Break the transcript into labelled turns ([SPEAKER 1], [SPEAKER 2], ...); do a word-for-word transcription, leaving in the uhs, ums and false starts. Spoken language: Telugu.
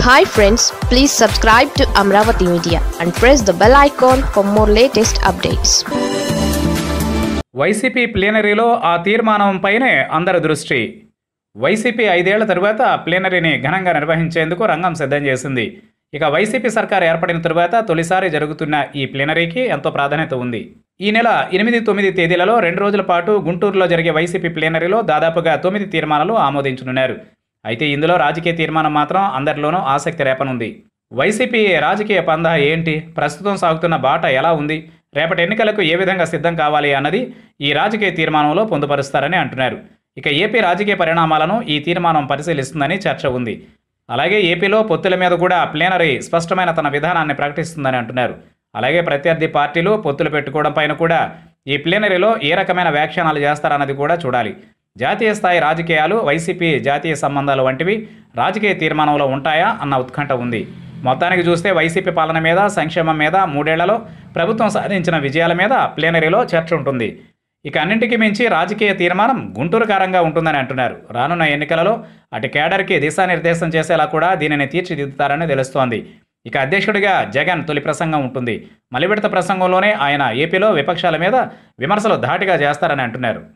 [SPEAKER 1] Hi friends, please subscribe to Amaravathi Media and press the bell icon for more latest updates.
[SPEAKER 2] YCP ప్లీనరీలో ఆ తీర్మానంపైనే అందరి దృష్టి. వైసీపీ ఐదేళ్ల తరువాత ప్లీనరీని ఘనంగా నిర్వహించేందుకు రంగం సిద్ధం చేసింది. ఇక వైసీపీ సర్కార్ ఏర్పడిన తరువాత తొలిసారి జరుగుతున్న ఈ ప్లీనరీకి ఎంతో ప్రాధాన్యత ఉంది. ఈ నెల ఎనిమిది తొమ్మిది తేదీలలో రెండు రోజుల పాటు గుంటూరులో జరిగే వైసీపీ ప్లీనరీలో దాదాపుగా తొమ్మిది తీర్మానాలు ఆమోదించనున్నారు. అయితే ఇందులో రాజకీయ తీర్మానం మాత్రం అందరిలోనూ ఆసక్తి రేపనుంది. వైసీపీ రాజకీయ పందా ఏంటి, ప్రస్తుతం సాగుతున్న బాట ఎలా ఉంది, రేపటి ఎన్నికలకు ఏ విధంగా సిద్ధం కావాలి అన్నది ఈ రాజకీయ తీర్మానంలో పొందుపరుస్తారని అంటున్నారు. ఇక ఏపీ రాజకీయ పరిణామాలను ఈ తీర్మానం పరిశీలిస్తుందని చర్చ ఉంది. అలాగే ఏపీలో పొత్తుల మీద కూడా ప్లీనరీ స్పష్టమైన తన విధానాన్ని ప్రకటిస్తుందని అంటున్నారు. అలాగే ప్రత్యర్థి పార్టీలు పొత్తులు పెట్టుకోవడం పైన కూడా ఈ ప్లీనరీలో ఏ రకమైన వ్యాఖ్యానాలు చేస్తారన్నది కూడా చూడాలి. జాతీయ స్థాయి రాజకీయాలు, వైసీపీ జాతీయ సంబంధాలు వంటివి రాజకీయ తీర్మానంలో ఉంటాయా అన్న ఉత్కంఠ ఉంది. మొత్తానికి చూస్తే వైసీపీ పాలన మీద, సంక్షేమం మీద, మూడేళ్లలో ప్రభుత్వం సాధించిన విజయాల మీద ప్లీనరీలో చర్చ ఉంటుంది. ఇక అన్నింటికి మించి రాజకీయ తీర్మానం గుంటూరు కారంగా ఉంటుందని అంటున్నారు. రానున్న ఎన్నికలలో అటు కేడర్కి దిశానిర్దేశం చేసేలా కూడా దీనిని తీర్చిదిద్దుతారని తెలుస్తోంది. ఇక అధ్యక్షుడిగా జగన్ తొలి ప్రసంగం ఉంటుంది. మలివిడత ప్రసంగంలోనే ఆయన ఏపీలో విపక్షాల మీద విమర్శలు ధాటిగా చేస్తారని అంటున్నారు.